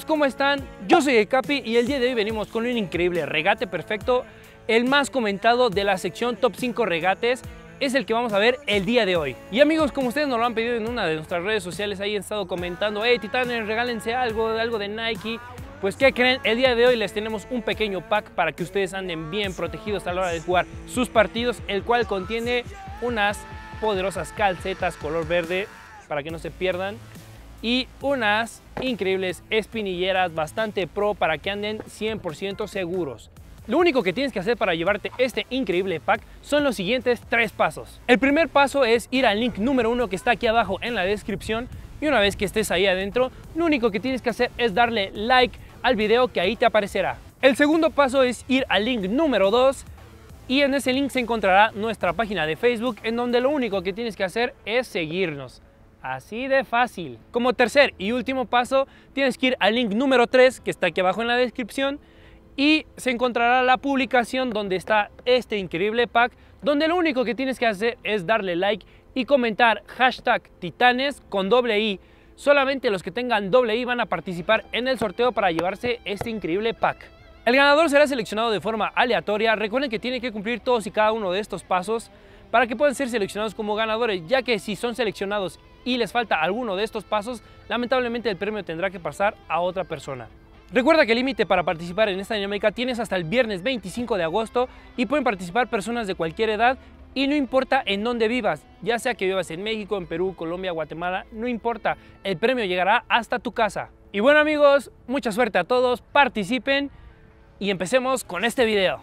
¿cómo están? Yo soy el Capi y el día de hoy venimos con un increíble regate perfecto. El más comentado de la sección Top 5 regates es el que vamos a ver el día de hoy. Y amigos, como ustedes nos lo han pedido en una de nuestras redes sociales, ahí han estado comentando: hey titanes, regálense algo de Nike. Pues ¿qué creen? El día de hoy les tenemos un pequeño pack para que ustedes anden bien protegidos a la hora de jugar sus partidos, el cual contiene unas poderosas calcetas color verde para que no se pierdan y unas increíbles espinilleras bastante pro para que anden 100% seguros. Lo único que tienes que hacer para llevarte este increíble pack son los siguientes 3 pasos. El primer paso es ir al link número 1 que está aquí abajo en la descripción, y una vez que estés ahí adentro, lo único que tienes que hacer es darle like al video que ahí te aparecerá. El segundo paso es ir al link número 2 y en ese link se encontrará nuestra página de Facebook, en donde lo único que tienes que hacer es seguirnos. Así de fácil. Como tercer y último paso, tienes que ir al link número 3 que está aquí abajo en la descripción y se encontrará la publicación donde está este increíble pack, donde lo único que tienes que hacer es darle like y comentar hashtag titanes con .i. Solamente los que tengan .i van a participar en el sorteo para llevarse este increíble pack. El ganador será seleccionado de forma aleatoria. Recuerden que tienen que cumplir todos y cada uno de estos pasos para que puedan ser seleccionados como ganadores, ya que si son seleccionados y les falta alguno de estos pasos, lamentablemente el premio tendrá que pasar a otra persona. Recuerda que el límite para participar en esta dinámica tienes hasta el viernes 25 de agosto y pueden participar personas de cualquier edad y no importa en dónde vivas, ya sea que vivas en México, en Perú, Colombia, Guatemala, no importa, el premio llegará hasta tu casa. Y bueno amigos, mucha suerte a todos, participen y empecemos con este video.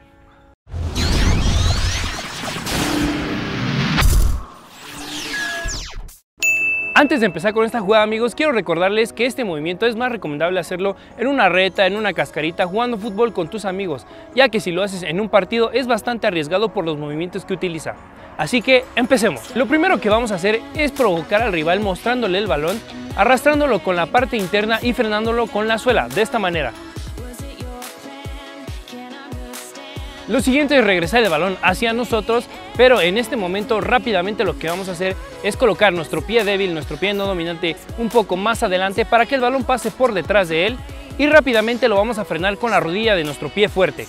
Antes de empezar con esta jugada amigos, quiero recordarles que este movimiento es más recomendable hacerlo en una reta, en una cascarita, jugando fútbol con tus amigos, ya que si lo haces en un partido es bastante arriesgado por los movimientos que utiliza. Así que empecemos. Lo primero que vamos a hacer es provocar al rival mostrándole el balón, arrastrándolo con la parte interna y frenándolo con la suela, de esta manera. Lo siguiente es regresar el balón hacia nosotros, pero en este momento rápidamente lo que vamos a hacer es colocar nuestro pie débil, nuestro pie no dominante un poco más adelante para que el balón pase por detrás de él y rápidamente lo vamos a frenar con la rodilla de nuestro pie fuerte.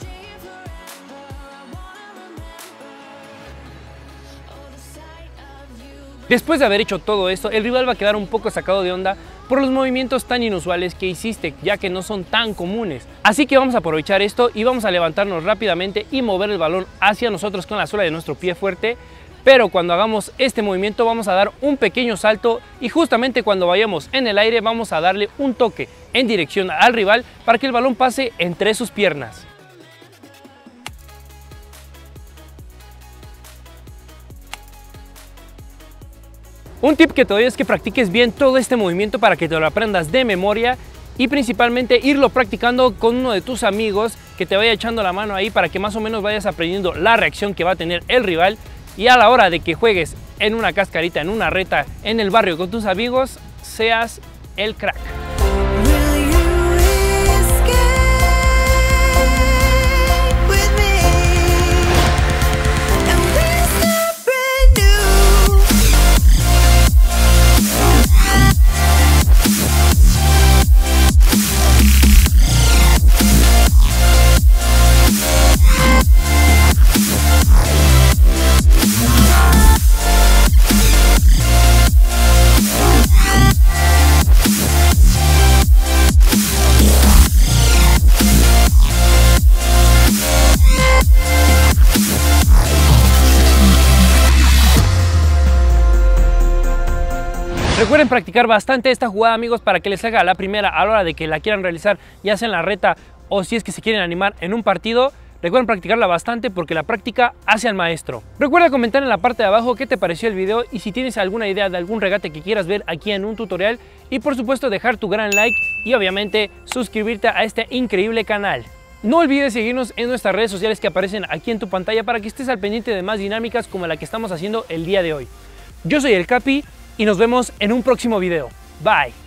Después de haber hecho todo esto, el rival va a quedar un poco sacado de onda por los movimientos tan inusuales que hiciste, ya que no son tan comunes. Así que vamos a aprovechar esto y vamos a levantarnos rápidamente y mover el balón hacia nosotros con la suela de nuestro pie fuerte. Pero cuando hagamos este movimiento vamos a dar un pequeño salto y justamente cuando vayamos en el aire vamos a darle un toque en dirección al rival para que el balón pase entre sus piernas. Un tip que te doy es que practiques bien todo este movimiento para que te lo aprendas de memoria y principalmente irlo practicando con uno de tus amigos que te vaya echando la mano ahí para que más o menos vayas aprendiendo la reacción que va a tener el rival y a la hora de que juegues en una cascarita, en una reta, en el barrio con tus amigos, seas el crack. Recuerden practicar bastante esta jugada amigos para que les salga a la primera a la hora de que la quieran realizar, ya sea en la reta o si es que se quieren animar en un partido. Recuerden practicarla bastante porque la práctica hace al maestro. Recuerda comentar en la parte de abajo qué te pareció el video y si tienes alguna idea de algún regate que quieras ver aquí en un tutorial, y por supuesto dejar tu gran like y obviamente suscribirte a este increíble canal. No olvides seguirnos en nuestras redes sociales que aparecen aquí en tu pantalla para que estés al pendiente de más dinámicas como la que estamos haciendo el día de hoy. Yo soy el Capi y nos vemos en un próximo video. Bye.